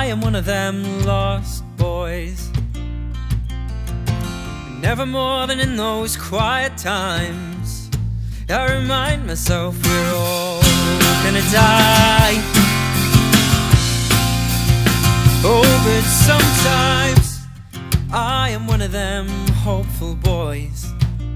am one of them lost boys, never more than in those quiet times I remind myself we're all gonna die. Oh, but sometimes I am one of them hopeful boys.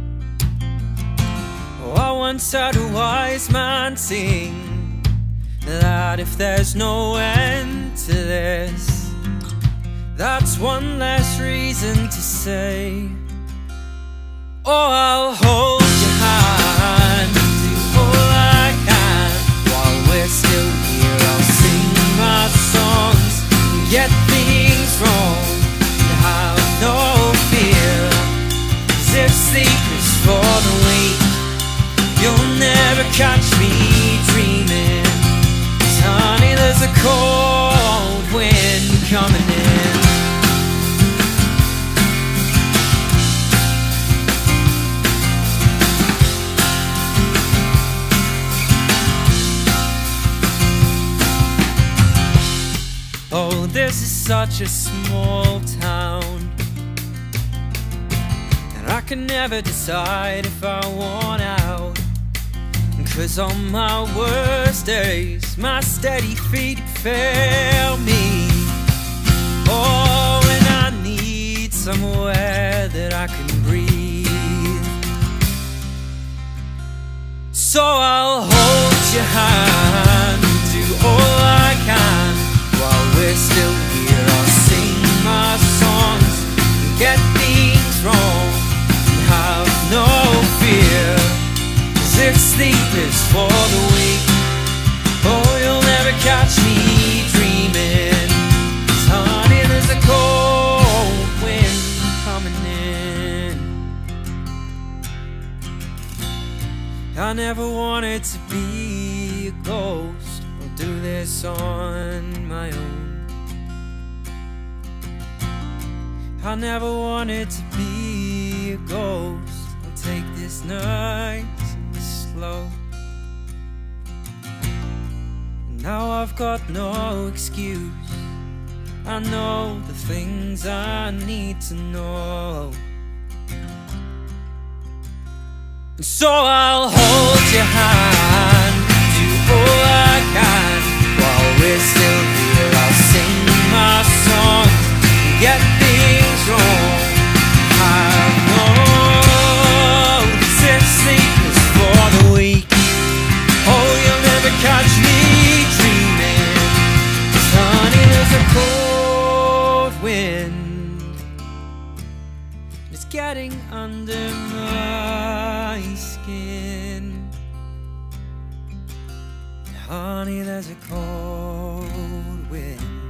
Oh, I once heard a wise man sing that if there's no end to this, that's one less reason to say, oh, I'll hold your hand, do all I can while we're still here. I'll sing my songs and get things wrong and have no fear, 'cause if sleep is for the weak, you'll never catch me dreaming. 'Cause honey, there's a cold wind coming in. Oh, this is such a small town, and I can never decide if I want out. 'Cause on my worst days, my steady feet fail me. Oh, and I need somewhere that I can breathe. So I'll hold your hand, do all I can while we're still here. I'll sing my songs and get things wrong and have no fear. 'Cause if sleep is for the weak, oh, you'll never catch me dreaming. 'Cause honey, there's a cold wind coming in. I never wanted to be a ghost or do this on my own. I never wanted to be a ghost. I'll take this nice and slow. Now I've got no excuse. I know the things I need to know. And so I'll hold your hand, do all I can while we're still here. I'll sing my songs and get things wrong. Have no sleep is for the weak. Oh, you'll never catch me dreaming. 'Cause honey, there's a cold wind. It's getting under my skin. Honey, there's a cold wind.